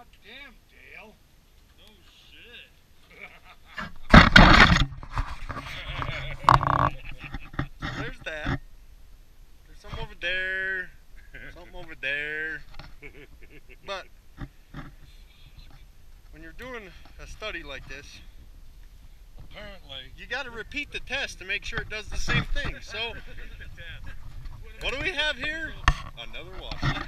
God damn, Dale. No shit. So there's that. There's something over there. Something over there. But when you're doing a study like this, Apparently. you got to repeat the test to make sure it does the same thing. So what do we have here? Another wash.